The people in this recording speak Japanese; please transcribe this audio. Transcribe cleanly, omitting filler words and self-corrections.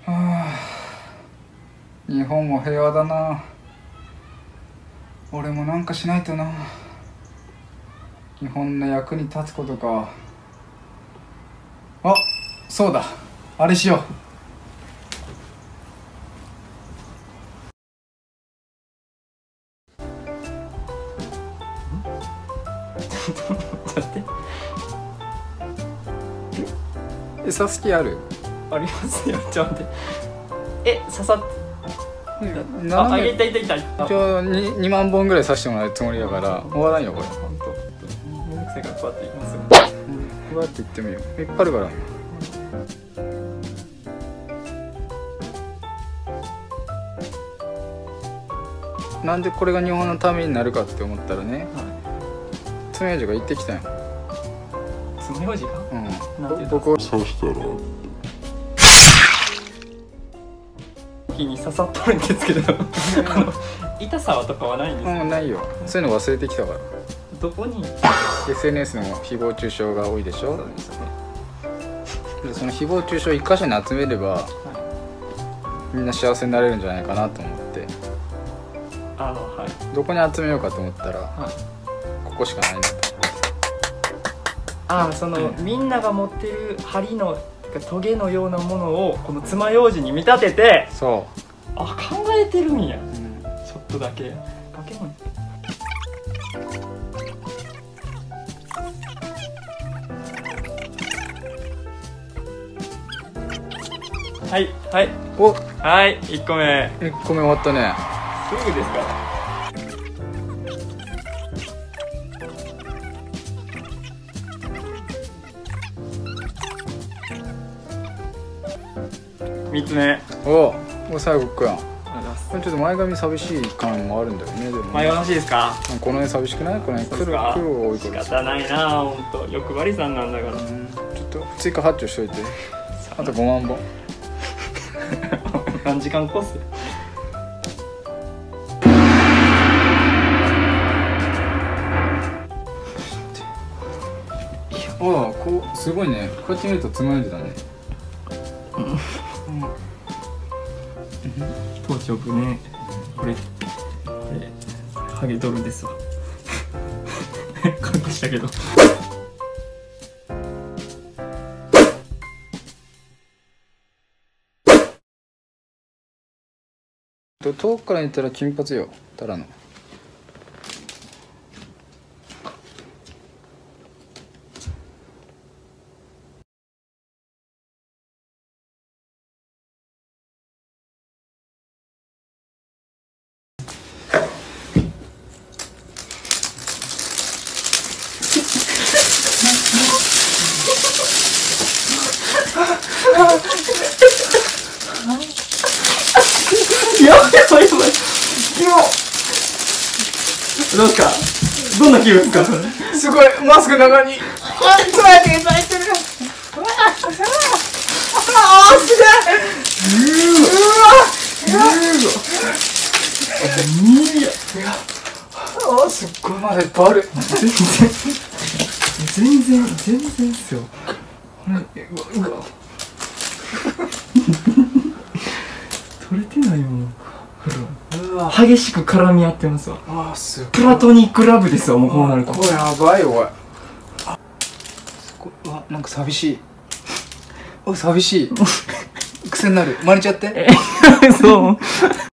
はあ、日本も平和だな。俺もなんかしないとな。日本の役に立つことか。あ、そうだ、あれしよう。 ちょっと待って。 餌好きある？ ありますよ。ちょっと待って。刺さって。あ、 斜めいたいたいた。 一応 2万本ぐらい刺してもらうつもりだから終わらんよこれ。 ほんとめんどくさいからこうやっていきますよ。 こうやって言ってみよう。いっぱいあるから。なんでこれが日本のためになるかって思ったらね、爪楊枝が行ってきたよ。 爪楊枝が？なんて僕は刺したら木に刺さっとるんですけど痛さとかはないんですか？ ないよ。そういうの忘れてきたから。 どこに？ SNS の誹謗中傷が多いでしょ。 そうですね。 でその誹謗中傷を一箇所に集めれば、みんな幸せになれるんじゃないかなと思って、 はい。 どこに集めようかと思ったら、ここしかないなと。 その、みんなが持ってる針のてかトゲのようなものをこの爪楊枝に見立てて、 そ考えてるんや、 う、 ちょっとだけかけもん。はいはいお、 はい、1個目 1個目終わったね。 すぐですか？3つ目。 もう最後か。 ありがとうございます。 ちょっと前髪寂しい感もあるんだよね。でも迷わしいですか？ この辺寂しくない？この辺黒が多いから仕方ないな、ほんと欲張りさんなんだから。 ちょっと追加発注しといて。あと5万本何時間コース？ こうすごいね。こうやって見ると爪楊枝だね。 当直ね、これハゲドルですわ隠したけど遠くから見たら金髪よ、ただの。 やばいやばいやばい。どうですか？どんな気分ですか？ すごい、マスク中に。つらいて咲いてる。すげえ。すっごいまだいっぱいある。 全然っすよ。取れてないもの。激しく絡み合ってますわ。プラトニックラブですよ、もうこうなると。 これやばいおい。なんか寂しい。おい寂しい。癖になる。真似ちゃって。 そう。